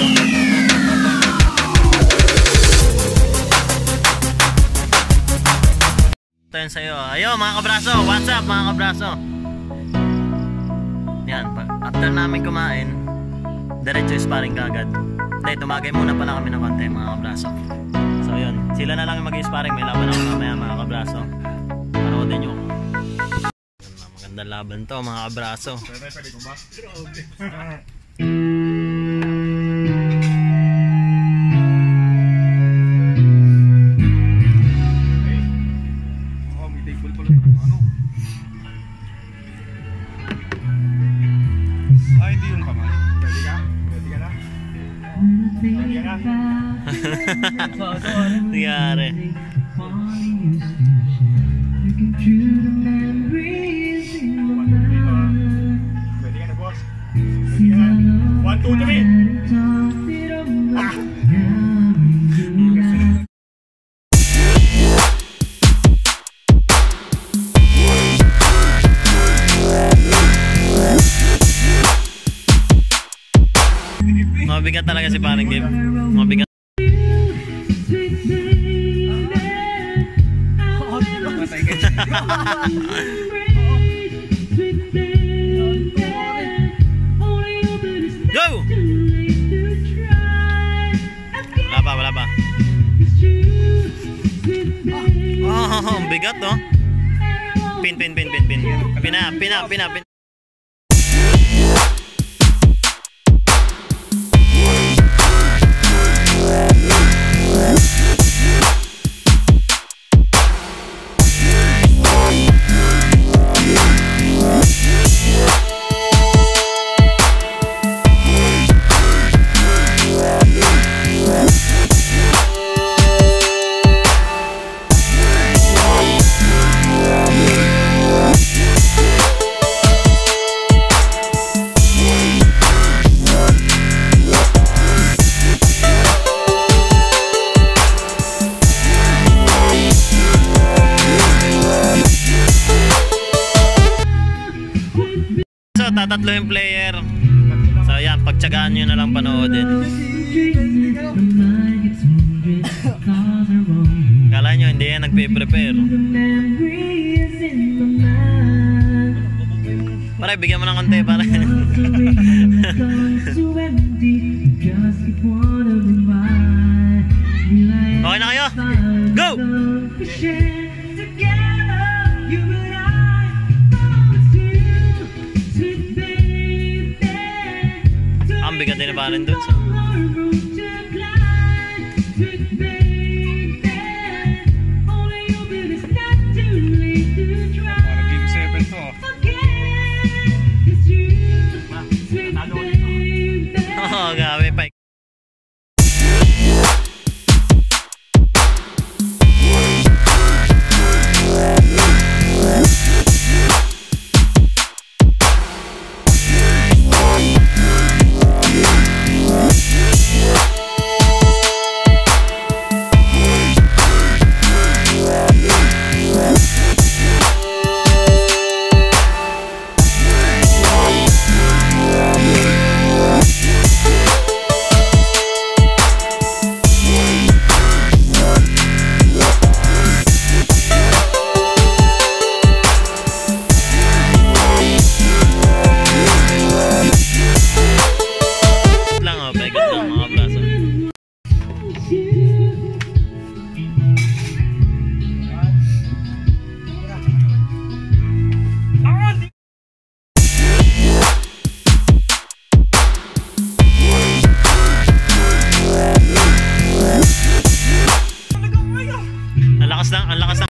Ito yun sa'yo. Ayun mga kabraso, what's up mga kabraso? Yan, after namin kumain, diretso sparring kagad. Hindi, tumagay muna pala kami ng konti mga kabraso. So yun, sila na lang yung mag-sparring. May laban ako mamaya mga kabraso. Panoodin nyo. Magandang laban to mga kabraso. Pwede ko ba? Hindi yung kamay. Pwede ka? Pwede ka na? Pwede ka na? Nangyari. Pwede ka na, boss. Pwede ka na. 1, 2, 3! Ah! Mabigat talaga si paring Gabe. Mabigat. Go! Wala pa. Oh, ang bigat oh. Pin. Pina. So, tatatlo yung player. So, yan, pagtsagaan nyo na lang panoodin. Kala nyo, hindi yan nagpe-prepare. Pare, bigyan mo ng konti, pare. Okay na kayo? Go! Ang bigat din na parin dun. So. Parang game 7 to. Oo, gabi pa. Ang lakas lang.